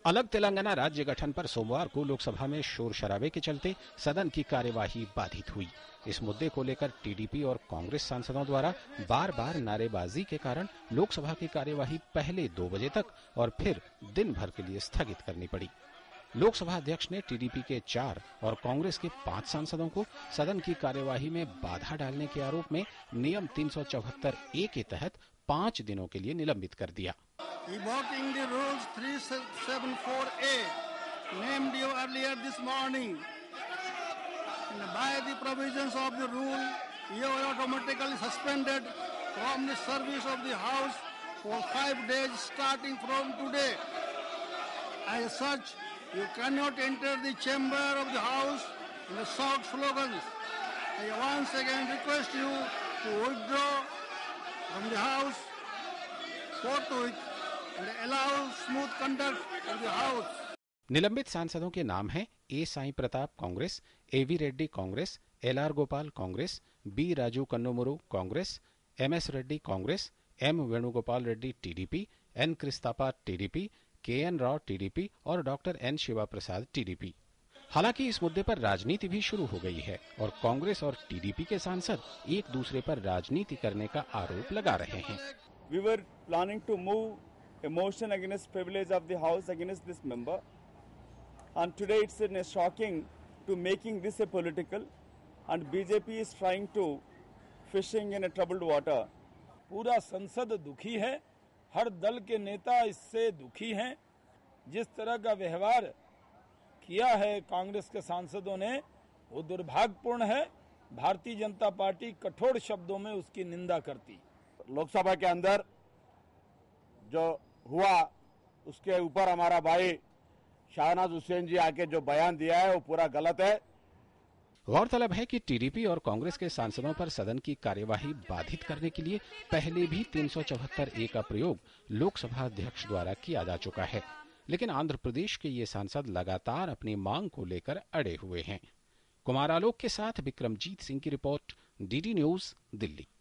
अलग तेलंगाना राज्य गठन पर सोमवार को लोकसभा में शोर शराबे के चलते सदन की कार्यवाही बाधित हुई। इस मुद्दे को लेकर टीडीपी और कांग्रेस सांसदों द्वारा बार बार नारेबाजी के कारण लोकसभा की कार्यवाही पहले 2 बजे तक और फिर दिन भर के लिए स्थगित करनी पड़ी। लोकसभा अध्यक्ष ने टीडीपी के 4 और कांग्रेस के 5 सांसदों को सदन की कार्यवाही में बाधा डालने के आरोप में नियम 374A के तहत 5 दिनों के लिए निलंबित कर दिया। Invoking the rules 374A named you earlier this morning, and by the provisions of the rule, you are automatically suspended from the service of the House for 5 days starting from today. As such, you cannot enter the chamber of the House and shout slogans. I once again request you to withdraw from the House forthwith and allow smooth conduct of the House. निलंबित सांसदों के नाम हैं A Sai Pratap Congress, AV Reddy Congress, LR Gopal Congress, B Raju Kannumuru Congress, MS Reddy Congress, M Venugopal Reddy TDP, N Kristappa TDP, KN Rao TDP और doctor N Shiva Prasad TDP. हालांकि इस मुद्दे पर राजनीति भी शुरू हो गई है और कांग्रेस और टीडीपी के सांसद एक दूसरे पर राजनीति करने का आरोप लगा रहे हैं। We were planning to move a motion against privilege of the House against this member, and today it's shocking to making this a political, and BJP is trying to fishing in a troubled water. पूरा संसद दुखी है, हर दल के नेता इससे दुखी हैं। जिस तरह का व्यवहार किया है कांग्रेस के सांसदों ने वो दुर्भाग्यपूर्ण है। भारतीय जनता पार्टी कठोर शब्दों में उसकी निंदा करती। लोकसभा के अंदर जो हुआ उसके ऊपर हमारा भाई शाहनवाज हुसैन जी आके जो बयान दिया है वो पूरा गलत है। गौरतलब है कि टीडीपी और कांग्रेस के सांसदों पर सदन की कार्यवाही बाधित करने के लिए पहले भी 374A का प्रयोग लोकसभा अध्यक्ष द्वारा किया जा चुका है, लेकिन आंध्र प्रदेश के ये सांसद लगातार अपनी मांग को लेकर अड़े हुए हैं। कुमार आलोक के साथ विक्रमजीत सिंह की रिपोर्ट, डीडी न्यूज, दिल्ली।